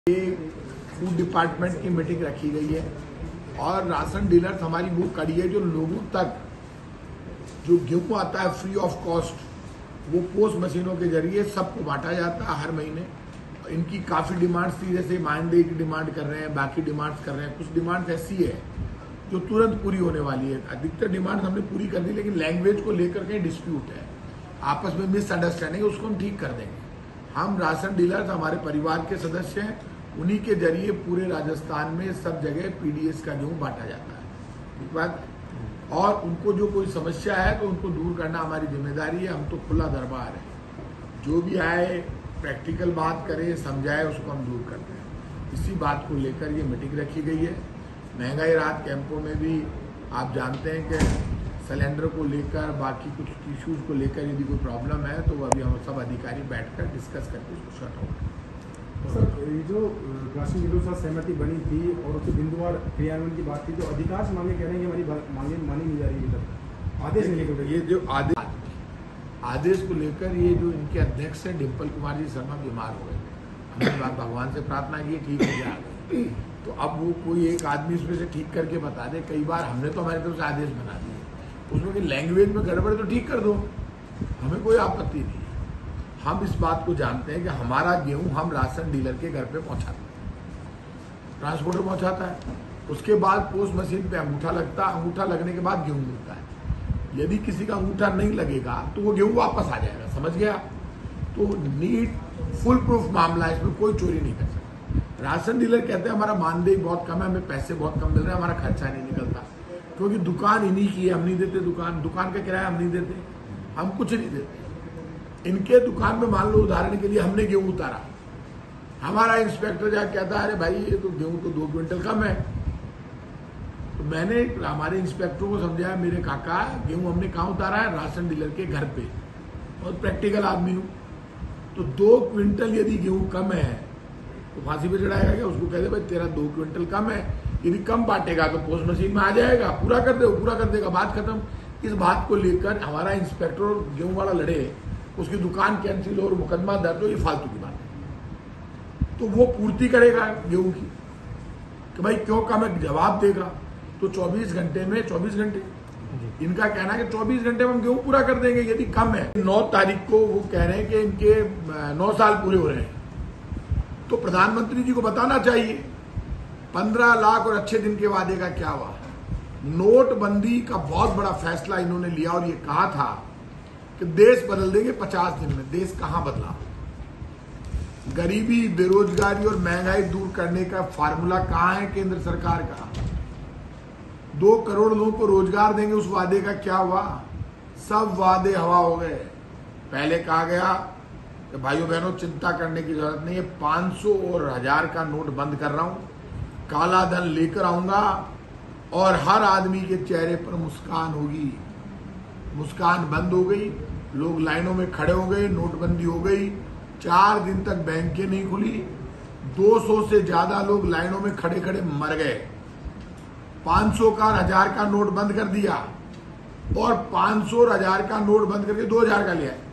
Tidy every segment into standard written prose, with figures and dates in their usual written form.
Food department की meeting रखी गई है और राशन डीलर्स हमारी वो कड़ी है जो लोगों तक जो गेहूं आता है फ्री ऑफ कॉस्ट वो पोस्ट मशीनों के जरिए सबको बांटा जाता है हर महीने। इनकी काफ़ी डिमांड्स थी, जैसे मानदेय की डिमांड कर रहे हैं, बाकी डिमांड्स कर रहे हैं। कुछ डिमांड्स ऐसी है जो तुरंत पूरी होने वाली है। अधिकतर डिमांड हमने पूरी कर दी, लेकिन लैंग्वेज को लेकर के डिस्प्यूट है, आपस में मिसअंडरस्टैंडिंग, उसको हम ठीक कर देंगे। हम राशन डीलर्स हमारे परिवार के सदस्य हैं, उन्हीं के जरिए पूरे राजस्थान में सब जगह पीडीएस का गेहूं बांटा जाता है। ठीक बात। और उनको जो कोई समस्या है तो उनको दूर करना हमारी जिम्मेदारी है। हम तो खुला दरबार है, जो भी आए प्रैक्टिकल बात करे, समझाए, उसको हम दूर करते हैं। इसी बात को लेकर ये मीटिंग रखी गई है। महंगाई राहत कैंपों में भी आप जानते हैं कि सिलेंडर को लेकर, बाकी कुछ इश्यूज को लेकर यदि कोई प्रॉब्लम है तो अभी हम सब अधिकारी बैठकर डिस्कस करके उसको शॉर्ट आउट। सर, ये जो राशन डीलरों के साथ सहमति बनी थी और उसके बिंदुवार क्रियान्वयन की बात थी, जो अधिकांश मांगे कह रहे हैं कि हमारी मांगे मानी नहीं जा रही है। आदेश नहीं लेकर ये जो आदेश को लेकर ये जो इनके अध्यक्ष है डिम्पल कुमार जी शर्मा बीमार हो गए। हमने भगवान से प्रार्थना की ठीक हो गया, तो अब वो कोई एक आदमी इसमें से ठीक करके बता दे। कई बार हमने तो हमारी तरफ से आदेश बना दिए, उसमें कि लैंग्वेज में गड़बड़ तो ठीक कर दो, हमें कोई आपत्ति नहीं है। हम इस बात को जानते हैं कि हमारा गेहूं हम राशन डीलर के घर पे पहुंचाते हैं, ट्रांसपोर्टर पहुंचाता है, उसके बाद पोस्ट मशीन पे अंगूठा लगता है, अंगूठा लगने के बाद गेहूं मिलता है। यदि किसी का अंगूठा नहीं लगेगा तो वो गेहूं वापस आ जाएगा, समझ गया। तो नीट फुल प्रूफ मामला है, इसमें कोई चोरी नहीं कर सकता। राशन डीलर कहते हैं हमारा मानदेय बहुत कम है, हमें पैसे बहुत कम मिल रहे हैं, हमारा खर्चा नहीं निकलता, क्योंकि दुकान इन्हीं की है, हम नहीं देते। दुकान का किराया हम नहीं देते, हम कुछ नहीं देते। इनके दुकान में मान लो उदाहरण के लिए हमने गेहूं उतारा, हमारा इंस्पेक्टर जाकर कहता है अरे भाई ये तो गेहूं तो 2 क्विंटल कम है। तो मैंने हमारे इंस्पेक्टर को समझाया, मेरे काका गेहूं हमने कहाँ उतारा है, राशन डीलर के घर पे। और प्रैक्टिकल आदमी हूं, तो 2 क्विंटल यदि गेहूं कम है तो फांसी पे चढ़ाएगा क्या? उसको कहते भाई तेरा 2 क्विंटल कम है, यदि कम बांटेगा तो पोस्ट मशीन में आ जाएगा, पूरा कर देगा, बात खत्म। इस बात को लेकर हमारा इंस्पेक्टर गेहूं वाला लड़े, उसकी दुकान कैंसिल हो और मुकदमा दर्ज हो, ये फालतू की बात है। तो वो पूर्ति करेगा गेहूं की कि भाई क्यों कम है, जवाब देगा। तो 24 घंटे में 24 घंटे इनका कहना है कि 24 घंटे में हम गेहूं पूरा कर देंगे यदि कम है। 9 तारीख को वो कह रहे हैं कि इनके 9 साल पूरे हो रहे हैं, तो प्रधानमंत्री जी को बताना चाहिए 15 लाख और अच्छे दिन के वादे का क्या हुआ। नोटबंदी का बहुत बड़ा फैसला इन्होंने लिया और ये कहा था कि देश बदल देंगे 50 दिन में। देश कहां बदला? गरीबी, बेरोजगारी और महंगाई दूर करने का फार्मूला कहां है केंद्र सरकार का? 2 करोड़ लोगों को रोजगार देंगे, उस वादे का क्या हुआ? सब वादे हवा हो गए। पहले कहा गया कि भाइयों बहनों चिंता करने की जरूरत नहीं है, 500 और 1000 का नोट बंद कर रहा हूं, काला धन लेकर आऊंगा और हर आदमी के चेहरे पर मुस्कान होगी। मुस्कान बंद हो गई, लोग लाइनों में खड़े हो गए, नोटबंदी हो गई। 4 दिन तक बैंकें नहीं खुली, 200 से ज्यादा लोग लाइनों में खड़े खड़े मर गए। 500 का 1000 का नोट बंद कर दिया और 500 और 1000 का नोट बंद करके 2000 का लिया।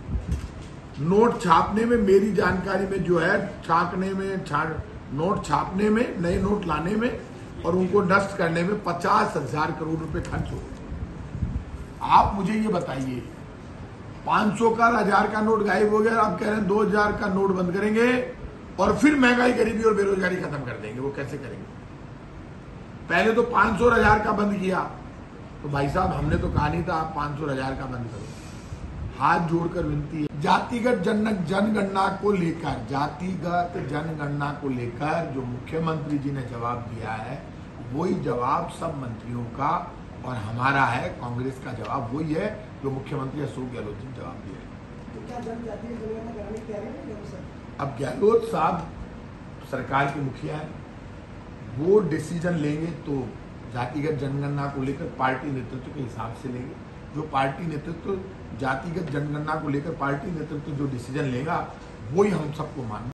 नोट छापने में मेरी जानकारी में जो है, नोट छापने में, नए नोट लाने में और उनको डस्ट करने में 50,000 करोड़ रुपए खर्च हो गए। आप मुझे ये बताइए, 500 का 1000 का नोट गायब हो गया, आप कह रहे हैं 2000 का नोट बंद करेंगे और फिर महंगाई, गरीबी और बेरोजगारी खत्म कर देंगे। वो कैसे करेंगे? पहले तो 500 और 1000 का बंद किया, तो भाई साहब हमने तो कहा नहीं था आप 500 और 1000 का बंद करो। हाथ जोड़कर विनती है, जातिगत जनगणना को लेकर, जातिगत जनगणना को लेकर जो मुख्यमंत्री जी ने जवाब दिया है, वही जवाब सब मंत्रियों का और हमारा है, कांग्रेस का जवाब वही है जो मुख्यमंत्री अशोक गहलोत जी ने जवाब दिया है। तो क्या जातीय जनगणना कराने की तैयारी नहीं सर? अब गहलोत साहब सरकार के मुखिया है, वो डिसीजन लेंगे तो जातिगत जनगणना को लेकर पार्टी नेतृत्व के हिसाब से लेंगे। जो पार्टी नेतृत्व जातिगत जनगणना को लेकर पार्टी नेतृत्व जो डिसीजन लेगा वही हम सबको मानना।